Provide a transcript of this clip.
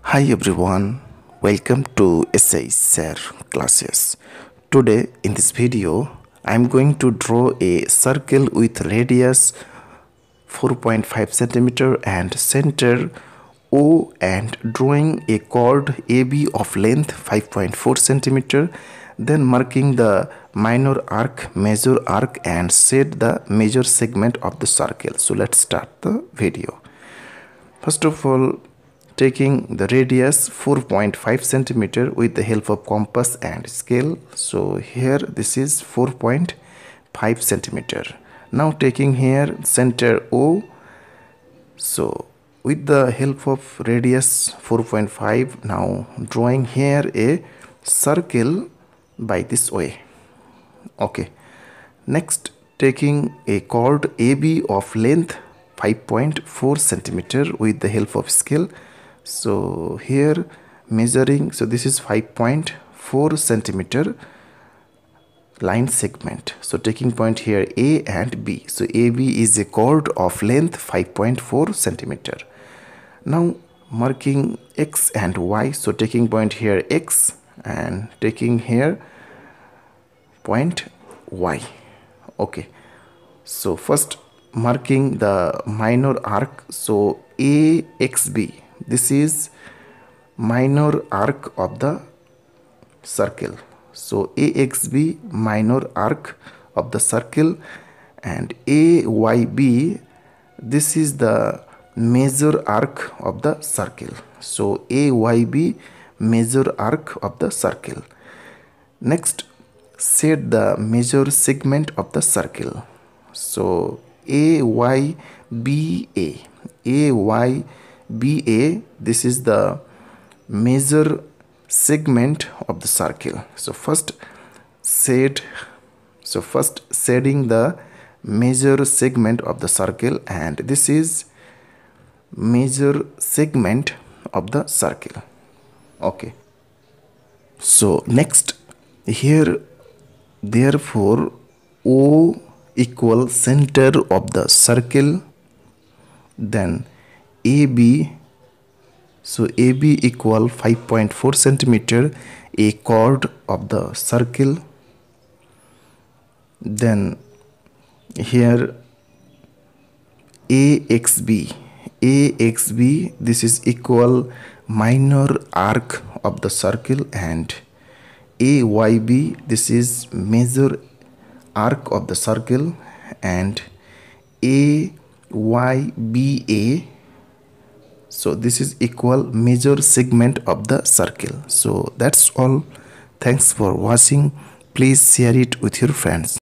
Hi everyone, welcome to SI Share classes. Today in this video, I am going to draw a circle with radius 4.5 centimeter and center O and drawing a chord AB of length 5.4 centimeter, then marking the minor arc, major arc and set the major segment of the circle. So let's start the video. First of all, taking the radius 4.5 centimeter with the help of compass and scale. So here this is 4.5 centimeter. Now taking here center O. So with the help of radius 4.5, now drawing here a circle by this way. Okay. Next, taking a chord AB of length 5.4 centimeter with the help of scale. So here measuring, so this is 5.4 centimeter line segment. So taking point here A and B. So AB is a chord of length 5.4 centimeter. Now marking X and Y. So taking point here X and taking here point Y. Okay. So first marking the minor arc. So AXB. This is minor arc of the circle. So AXB minor arc of the circle, and AYB, this is the major arc of the circle. So AYB major arc of the circle. Next, set the major segment of the circle. So AYBA. AYBA, this is the major segment of the circle. So first setting the major segment of the circle, and this is major segment of the circle. Okay. So next here, therefore O equal center of the circle, then AB, so AB equal 5.4 centimeter, a chord of the circle. Then here AXB, this is equal minor arc of the circle, and AYB, this is major arc of the circle, and AYBA, so this is equal major segment of the circle. So that's all. Thanks for watching. Please share it with your friends.